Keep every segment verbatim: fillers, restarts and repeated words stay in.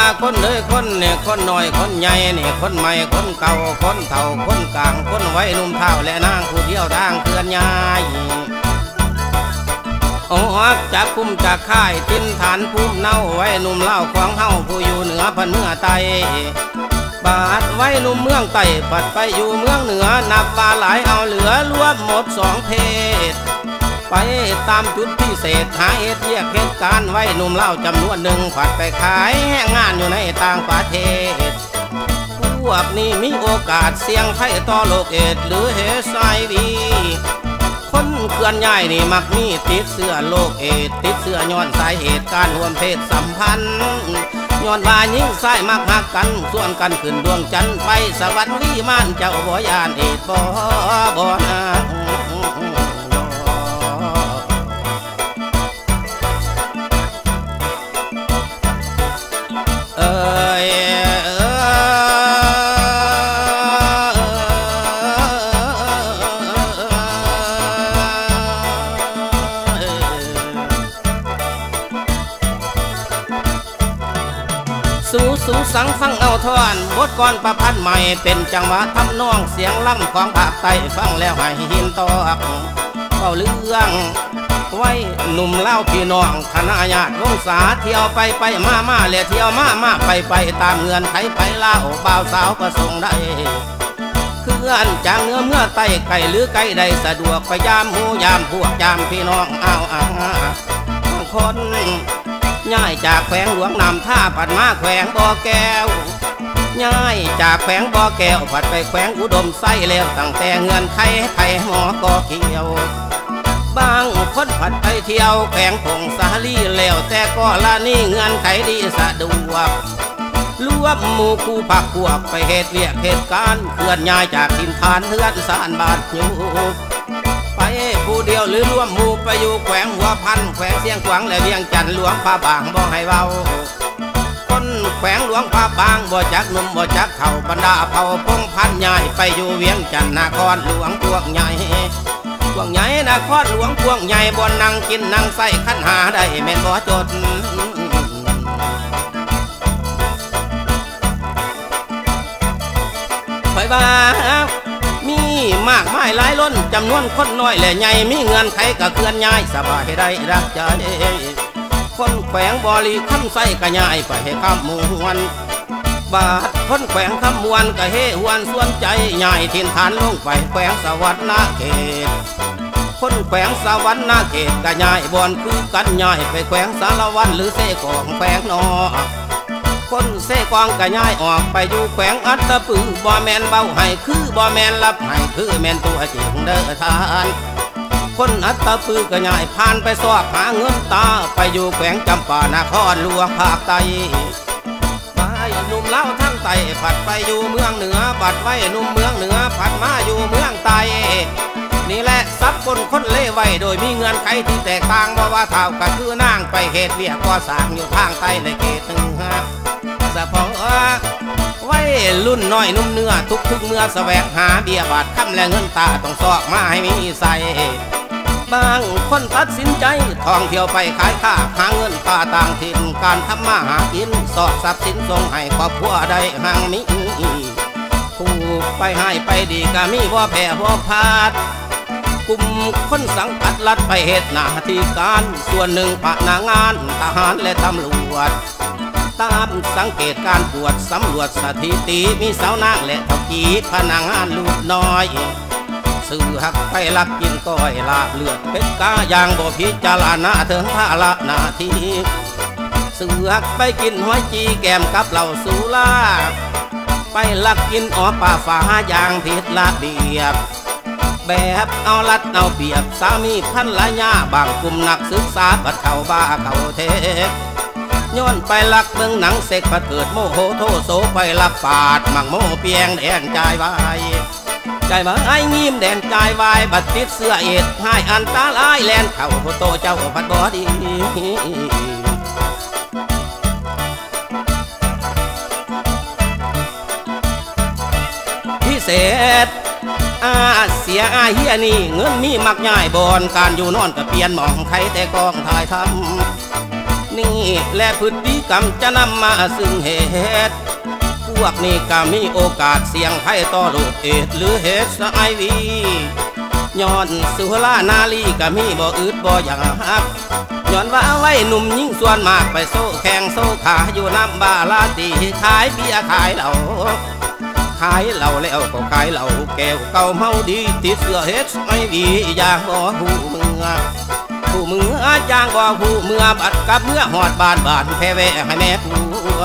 คนเลยคนเนี่ยคนหน่อยคนใหญ่เนี่ยคนใหม่คนเก่าคนเฒ่าคนกลางคนไว้หนุ่มเฒ่าและนางผู้เที่ยวทางเคลื่อนย้ายโอ้จากคุ้มจากค่ายทิ้นฐานภูมิเน่าไว้หนุ่มเล่าของเฮาผู้อยู่เหนือพันเมื่อไตบาดไว้หนุ่มเมืองไต่ปัดไปอยู่เมืองเหนือนับว่าหลายเอาเหลือรวมหมดสองเพศไปตามจุดพิเศษหาเหตุเรียกเหตุการณ์ไว้หนุ่มเล่าจำนวนหนึ่งผัดไปขายแห้งงานอยู่ในต่างประเทศพวกนี้มีโอกาสเสี่ยงภัยต่อโรคเอดส์หรือเอชไอวีคนเคลื่อนย้ายนี่มักมีติดเสื้อโรคเอดส์ติดเสื้อย้อนสาเหตุการร่วมเพศสัมพันธ์ย้อนว่ายิ่งใส่มักหักกันส่วนกันขึ้นดวงจันทร์ไปสวรรค์วิมานเจ้าบ่ยานเอดส์บ่บ่นะเอ้ยสู่สู่สังฟังเอาทอนบทกรประพันธ์ใหม่เป็นจังหวะทำนองเสียงล่ำของภาคใต้ฟังแล้วให้หินตอกเฝ้าเรื่องไว้หนุ่มเล่าพี่น้องคณะญาติวงศาเที่ยวไปไปมามาและเที่ยวมามาไปไปตามเงื่อนไขไปเล่าบ่าวสาวประสงค์ได้เคลื่อนจากเนื้อเมื่อไต่ไก่หรือไก่ใดสะดวกไปยามหูยามพวกยามพี่น้องเอาอาคนย้ายจากแขวงหลวงนำท่าผัดมาแขวงบ่อแก้วย้ายจากแขวงบ่อแก้วผัดไปแขวงอุดมไส้แล้วตั้งแต่เงื่อนไขไผ่หมอก็เกี่ยวบางคนผัดไปเที่ยวแขวงผงสาลีแล้วแต่ก็ละนี่เงื่อนไขดีสะดวกรวมหมู่คู่พักพวกไปเหตุเรียกเหตุการณ์เคลื่อนย้ายจากถิ่นฐานเฮือนสานบาดอยู่ไปผู้เดียวหรือร่วมหมู่ไปอยู่แขวงหัวพันแขวงเสียงขวางและเวียงจันทร์หลวงพระบางบ่ให้เบาคนแขวงหลวงพระบางบ่จักหนุ่มบ่จักเฒ่าบรรดาเผ่าพงพันใหญ่ไปอยู่เวียงจันทร์นครหลวงพวกใหญ่พวกใหญ่นครหลวงพวกใหญ่บนนั่งกินนั่งใส่ขันหาได้แม่นบ่จดไปบ้ามีมากมายหลายล้นจำนวนคนน้อยและใหญ่มีเงินไขก็เคลื่อนย้ายสบายได้รักใจคนแขวงบริคำไส้ก็ย้ายไปให้คำมวนบาดคนแขวงคำมวนก็เฮหวนส่วนใจย้ายถิ่นฐานลงไปแขวงสวรรค์นาเขตคนแขวงสวรรค์นาเขตก็ย้ายบอนคือกันย้ายไปแขวงสารวันหรือเสกองแขวงนอคนเสกองก็ย้ายออกไปอยู่แขวงอัตตปือบ่แมนเบาให้คือบ่แมนรับให้คือแมนตัวจริงเด้อทานคนอัตตปือก็ย้ายผ่านไปสอบหาเงินตาไปอยู่แขวงจำปานครหลวงภาคใต้ไปหนุ่มเล่าทั้งไต้ผัดไปอยู่เมืองเหนือบัดไว้หนุ่มเมืองเหนือผัดมาอยู่เมืองใต้นี่แหละซับคนคนเล่ไว้โดยมีเงื่อนไขที่แตกต่างบ่ว่าเท่าก็คือนางไปเหตุเวียกก่อสร้างอยู่ทางใต้ในเขตหนึ่งฮะสะพอไว้รุ่นน้อยนุ่มเนื้อทุกทุกเมื่อแสวงหาเบียบาทคำและเงินตาต้องซอกมาให้มีใส่บางคนตัดสินใจท่องเที่ยวไปขายข้าหาเงินตาต่างถิ่นการทำมาหากินสอกทรัพย์สินส่งให้ครอบครัวได้ห่างมีผู้ไปให้ไปดีก็มีว่าแผ่ว่าพาดกลุ่มคนสังกัดรัฐไปเหตุหน้าที่การส่วนหนึ่งพนักงานทหารและตำรวจตามสังเกตการตรวจสำรวจสถิติมีสาวนางและเฒ่ากีพนักงานลูกน้อยสื่อหักไปลักกินก้อยลาบเลือดเป็ดกาอย่างบ่พิจารณาถึงภาระหน้าที่สื่อหักไปกินหอยจีแกมกับเหล่าสุราไปลักกินอ๋อป่าฟ้าอย่างผิดระเบียบแบบเอาลัดเอาเปรียบสามีพันละยาบางกลุ่มนักศึกษาบัดเข้าบ้าเข้าเทศย้อนไปลักเบิ่งหนังเสกพัดเกิดโมโหโทโสไปลักปาดมังโมเปียงแดงใจวายใจวายงิ้มแดงใจวายบัดติดเสื้อเอ็ดให้อันตรายแลนเข่าโตเจ้าพัดบอดีพิเศษอาเสียอาเฮียนี่เงินมีมักง่ายบอนการอยู่นอนกับเปลี่ยนหมองใครแต่กองถ่ายทำนี่และพฤติกรรมจะนำมาซึ่งเหตุพวกนี้ก็มีโอกาสเสี่ยงภัยต่อโรคเอดส์หรือเฮชไอวีย้อนสุรานารีก็มีบ่อืดบ่อยากย้อนว่าไว้หนุ่มยิ่งส่วนมากไปโซ่แข่งโซ่ขาอยู่น้ำบาลาตีขายเบียร์ขายเหล้าขายเหล้าแล้วก็ขายเหล้าแก้วเก่าเมาดีติดเสื้อเฮชไอวีอย่างบ่หูเมือผู้มือจางบ่ผู้เมื่อบัดกับเมื่อหอดบานบานแพ้แวะให้แม่ผัว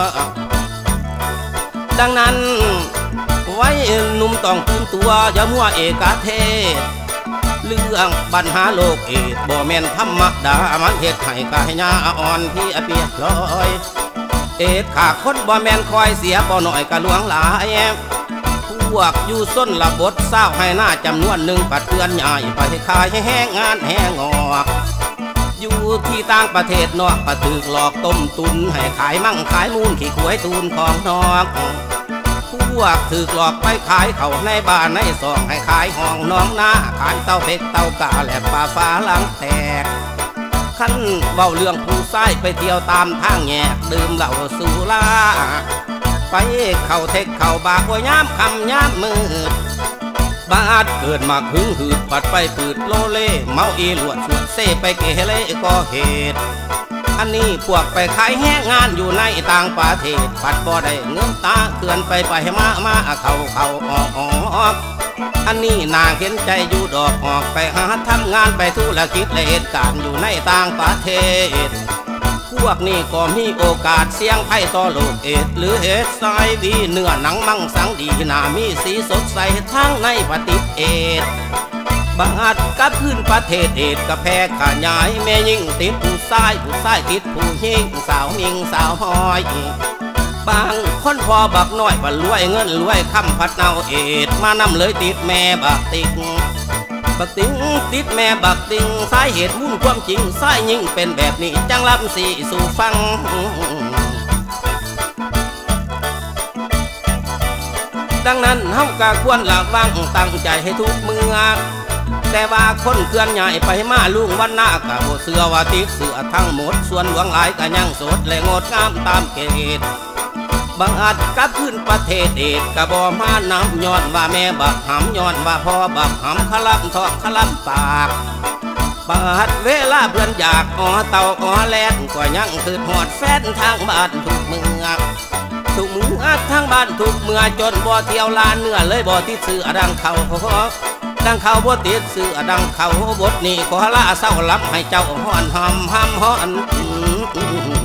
ดังนั้นไว้หนุ่มต้องตื่นตัวอย่ามัวเอกเทศเรื่องปัญหาโลกเอดบ่แม่นธรรมดามันเหตุให้กายญาอ่อนพี่อเปียลอยเอดขาคนบ่แม่นคอยเสียบ่หน่อยกะหลวงหลายพวกอยู่ส้นระบดเศร้าให้หน้าจำนวนหนึ่งปัดเตือนใหญ่ไปขายให้แห้งงานแห้งออกอยู่ที่ต่างประเทศนอกก็ถูกหลอกต้มตุนให้ขายมั่งขายมูลขี้ขวยตูนของนอกพวกถูกหลอกไปขายเขาในบ้านในซองให้ขายห้องน้องหน้าขายเต้าเป็ดเต้ากาและปลาฟ้าหลังแตกขั้นเว้าเรื่องผู้ชายไปเที่ยวตามทางแยกดื่มเหล้าสุราไปเข่าเทคเข่าบากว่าย้ำคำย้ำมืดบาดเกิดมาหึงหืดปัดไปปืดโลเล่เมาอีหลวดสวดเซ่ไปเกเรก็เหตุอันนี้พวกไปขายแห้งงานอยู่ในต่างประเทศปัดบ่ได้เงินตาเขื่อนไปไปมามาเขาเขาออกออกอันนี้นางเห็นใจอยู่ดอกออกไปหาทำงานไปธุรกิจและเหตุการณ์อยู่ในต่างประเทศพวกนี้ก็มีโอกาสเสี่ยงภัยต่อโรคเอดส์หรือเอชไอวีเนื้อหนังมังสังดีหน้ามีสีสดใสทั้งในปฏิเอดบางอาจกับพื้นประเทศเอดกับแพร่ขยายแม่ยิ่งติดผู้ชายผู้ชายติดผู้หญิงสาวมิงสาวหอยบางคนพอบักน้อยว่ารวยเงินรวยคำพัดเนาเอดมานำเลยติดแม่บักติกบักติงติดแม่บักติงสาเหตุมุ่งความจริงสายยิ่งเป็นแบบนี้จังลำสีสู่ฟังดังนั้นเฮากะควรระวังตั้งใจให้ทุกเมื่อแต่ว่าคนเคลื่อนใหญ่ไปมาลุงวันหน้ากะบ่เสือว่าติดเสือทั้งหมดส่วนหลวงหลายกะยังสดและงดงามตามเกณฑ์บางอาจกับขึ้นประเทศเอดกะบ่มานำย้อนว่าแม่บักหำย้อนว่าพ่อบักหำขลับทอกขลับปากบาดเวลาเพื่อนอยากอ๋อเต่าอ๋อแลนก็ยังคือหอดแฟนทางบ้านทุกเมืองทุกเมืองทางบ้านทุกเมืองจนบ่เที่ยวลานเนื้อเลยบ่ติดเสือดังเขาดังเขาบ่ติดเสือดังเขาบทนี้ขอลาเศร้าลับให้เจ้าฮ้อนหอมหอมฮ้อน